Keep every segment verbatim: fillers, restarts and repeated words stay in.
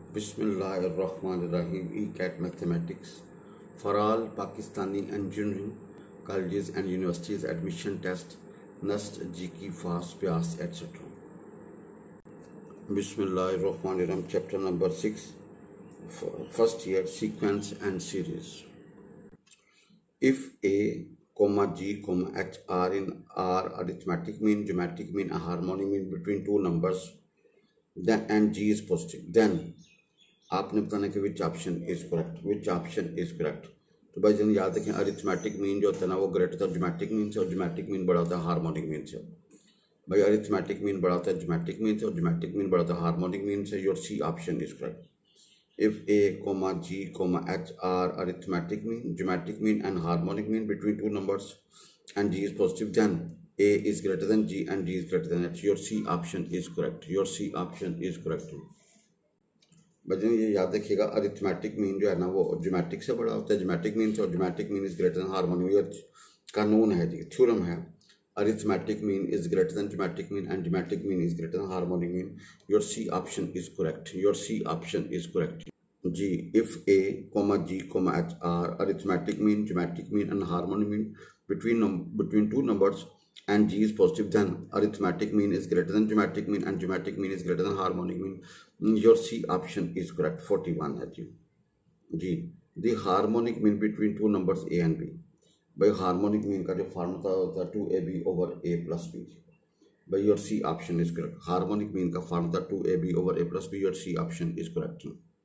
Bismillahirrahmanirrahim. E-CAT Mathematics for all Pakistani engineering colleges and universities admission test NUST, G K, FAST, PIAS, et cetera. Bismillahirrahmanirrahim. Chapter number six. First year sequence and series. If A, comma G, comma H are in R arithmetic mean, geometric mean, a harmonic mean between two numbers, then and G is positive, then आपने बताना कि which option is correct which option is correct. तो भाई जन याद रखें arithmetic mean जो होता है ना वो ग्रेटर था ज्योमेट्रिक मीन से और ज्योमेट्रिक मीन बड़ा होता है हार्मोनिक मीन से। भाई अरिथमेटिक मीन बड़ा होता है ज्योमेट्रिक मीन से और ज्योमेट्रिक मीन बड़ा होता है हार्मोनिक मीन से। Your C option is correct. If A comma G comma H are arithmetic mean geometric mean and harmonic mean between two numbers and G is positive then A is greater than G and G is greater than H. Your C option is correct. Your C option is correct. बच्चों ये याद रखिएगा arithmetic mean जो है ना वो geometric से बड़ा होता है ज्योमेट्रिक मीन से और geometric mean is greater than harmonic. ये कानून है जी, थ्योरम है। Arithmetic mean is greater than geometric mean and geometric mean is greater than harmonic mean. Your C option is correct. Your C option is correct जी। If A comma G comma H are arithmetic mean geometric mean and harmonic mean between between two numbers and G is positive, then arithmetic mean is greater than geometric mean and geometric mean is greater than harmonic mean. Your C option is correct. forty-one है जी। जी the harmonic mean between two numbers A and B। भाई harmonic mean का जो formula होता है two A B over A plus B. भाई your C option is correct। harmonic mean का formula two A B over A plus B. your C option is correct।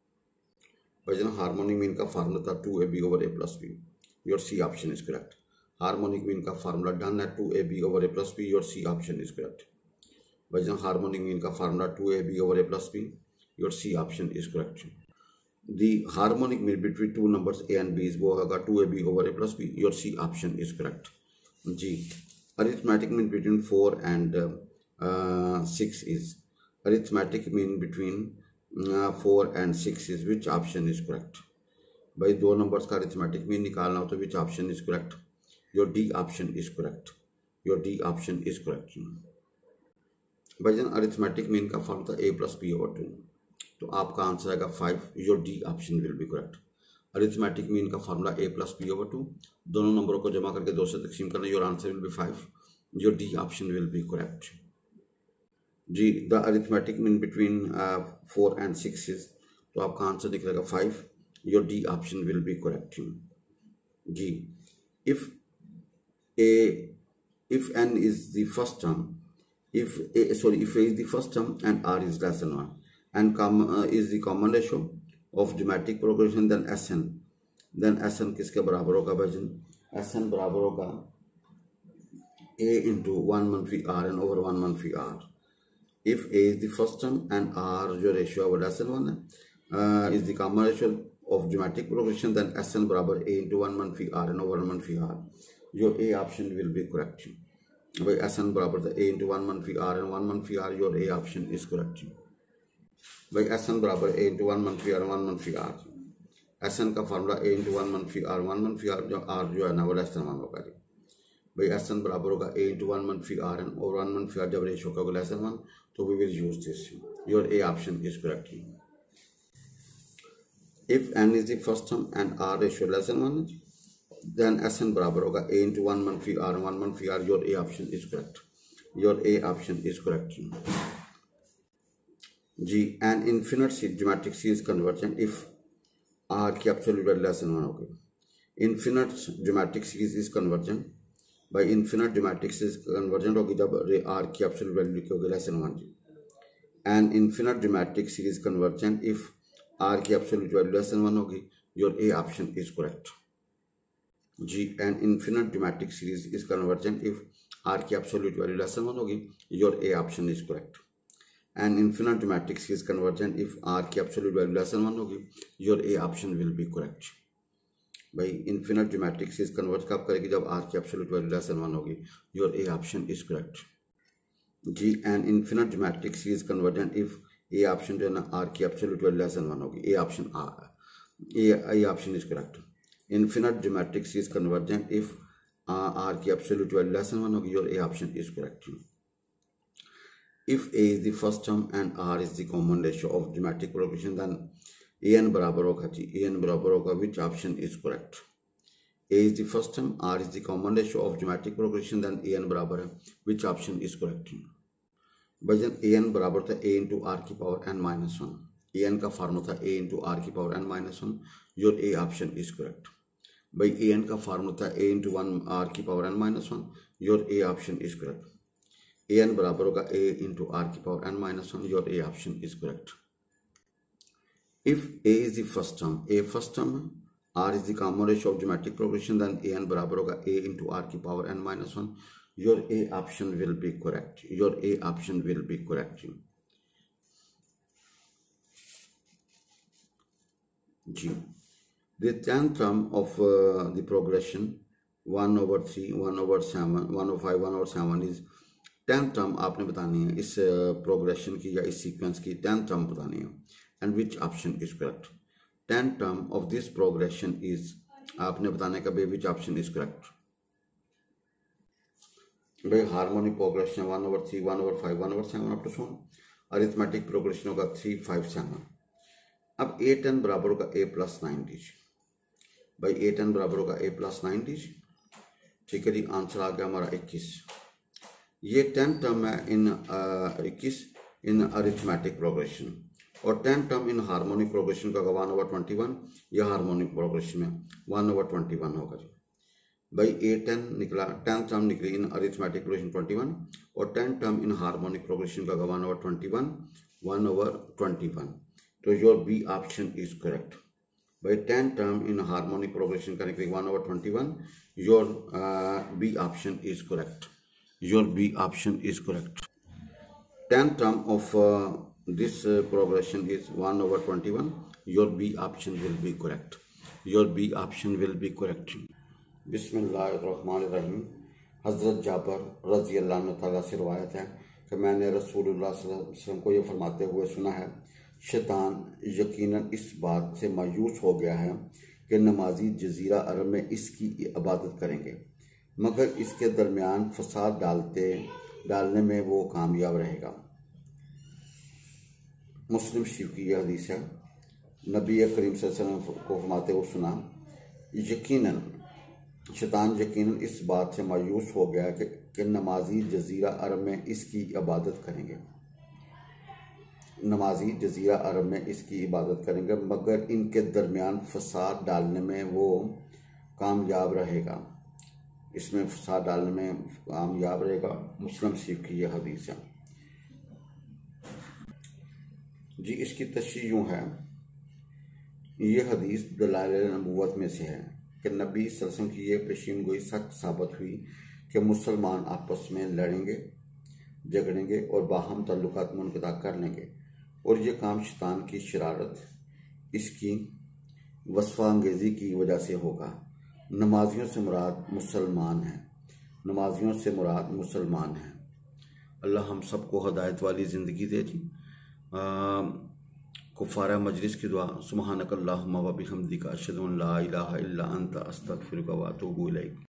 भाई जना harmonic mean का formula था two A B over A plus B. your C option is correct। Harmonic mean का formula डन है two A B over A plus B. Your C option is correct. भाईजान harmonic mean का formula two A B over A plus B. Your C option is correct. The harmonic mean between two numbers A and B वो होगा two A B over A plus B. Your C option is correct जी। Arithmetic mean between four and six is arithmetic mean between four and six is which option is correct. भाई दो numbers का arithmetic mean निकालना हो तो which option is correct. Your D option is correct. Your D option is correct. भाईजान arithmetic mean का formula a plus B over two, तो आपका आंसर आएगा five. Your D option will be correct. Arithmetic mean का formula a plus B over two, दोनों नंबरों को जमा करके दो से तकसीम करना। Your answer will be five. Your D option will be correct जी। The arithmetic mean between four and six is, तो आपका आंसर निकलेगा five. Your D option will be correct जी। If A if n is the first term, if a sorry if a is the first term and r is less than one and com uh, is the common ratio of geometric progression, then Sn then Sn किसके बराबर होगा भाईजान। Sn बराबर होगा a into one मनफी r and over one मनफी r। if a is the first term and r जो ratio है less than one है uh, is the common ratio of geometric progression, then Sn बराबर a into one मनफी r and over one मनफी r। Your A option will be correct. भाई Sn बराबर था a into one मनफी r and one मनफी r। Your A option is correct। भाई Sn बराबर a into वन मनफी r वन मनफी r। Sn का फार्मूला a into वन मनफी r वन मनफी r जो r जो है ना वो लेस देन वन होगा। भाई Sn बराबर होगा a into वन मनफी r and और वन मनफी r जब रेशियो का लेस देन वन, तो we will use this। Your A option is correct। If n is the first term and r ratio less than one, then Sn बराबर होगा a into one मनफी r one मनफी r। Your A option is correct। Your A option is correct जी। an infinite geometric series convergent if r की absolute value less than one होगी। infinite geometric series is convergent by infinite geometric series convergent होगी जब r की absolute value की होगी less than one ji. an infinite geometric series convergent if r की absolute value less than one होगी। Your A option is correct जी। an infinite geometric series is convergent if r की absolute value less than one होगी। Your A option is correct। an infinite geometric series convergent if r की absolute value less than one होगी। Your A option will be correct। भाई infinite geometric series converge कब करेगी जब r की absolute value less than one होगी। Your A option is correct जी। an infinite geometric series convergent if A option जो है ना r की absolute value less than one होगी। A option r A, A option is correct। infinite geometric series convergent if uh, r की absolute value less than one होगी। Your A option is correct। If A is the first term and R is the common ratio of geometric progression, then A n बराबर होगा जी, A n बराबर होगा, which option is correct? A is the first term, R is the common ratio of geometric progression, then A n बराबर है, which option is correct? भाईजान A n बराबर था A into R की power n minus one, A n का formula था A into R की power n minus one, your A option is correct. भाई A n का फार्मूला था A into वन R की power n minus one, your A option is correct. A n बराबर होगा A into R की power n minus one, your A option is correct. If A is the first term, A first term, R is the common ratio of geometric progression, then A n बराबर होगा A into R की power n minus one, your A option will be correct. Your A option will be correct. G. The tenth term of uh, the progression one over three, one over seven, one over five, one over seven is tenth term आपने बतानी है इस progression की या इस sequence की tenth term बतानी है and which option is correct. Tenth term of this progression is आपने बताने का भाई विच ऑप्शन इज करेक्ट. भाई harmonic progression one over three, one over five, one over seven up to seven. Arithmetic progression होगा three five seven. अब a ten बराबर होगा ए plus ninety. भाई ए टेन बराबर होगा ए प्लस नाइनटी. ठीक है जी, आंसर आ गया हमारा इक्कीस. ये टेन टर्म है इन इक्कीस इन अरिथमेटिक प्रोग्रेशन, और ten term in harmonic progression का वन ओवर ट्वेंटी वन, यह हार्मोनिक प्रोग्रेशन में वन ओवर ट्वेंटी वन होगा जी. भाई ए टेन निकला, टेन टर्म निकली in arithmetic progression twenty one, और ten term in harmonic progression का one over twenty one, one over twenty one. तो your B option is correct. भाई ten term in harmonic progression का निकली one over twenty one, your B option is correct. Your B option is correct. tenth term of uh, this uh, progression is one over twenty-one. Your B option will be correct. Your B option will be correct. बिस्मिल्लाहिर्रहमानिर्रहीम. हज़रत जाबर रज़ी अल्लाह तआला से रवायत है कि मैंने रसूलुल्लाह सल्लल्लाहु अलैहि वसल्लम को ये फरमाते हुए सुना है, शैतान यकीनन इस बात से मायूस हो गया है कि नमाजी जजीरा अरब में इसकी इबादत करेंगे, मगर इसके दरमियान फसाद डालते डालने में वो कामयाब रहेगा. मुस्लिम शरीफ की यह हदीस है. नबी करीम सल्लल्लाहु अलैहि वसल्लम को फरमाते हुए सुना, यकीनन शैतान यकीनन इस बात से मायूस हो गया कि, कि नमाजी जजीरा अरब में इसकी इबादत करेंगे नमाजी जजीरा अरब में इसकी इबादत करेंगे मगर इनके दरमियान फसाद डालने में वो कामयाब रहेगा. इसमें फसाद डालने में कामयाब रहेगा. मुस्लिम शरीफ की यह हदीस है जी. इसकी तशरीह यूँ है, ये हदीस दलाइल नबूवत में से है कि नबी सल्लल्लाहु अलैहि वसल्लम की ये पेशीन गोई सच साबित हुई कि मुसलमान आपस में लड़ेंगे, झगड़ेंगे और बाहम ताल्लुकात मुनक़ता कर लेंगे, और ये काम शैतान की शरारत, इसकी वस्फ़ा अंगेज़ी की वजह से होगा. नमाजियों से मुराद मुसलमान हैं. नमाजियों से मुराद मुसलमान हैं. अल्लाह हम सबको हदायत वाली ज़िंदगी दे जी. कुफ़ारा मजलिस की दुआ, सुब्हानकल्लाहुम्मा व बिहम्दिका अशहदु अन ला इलाहा इल्ला अंता अस्तगफिरुका व अतूबु इलैक.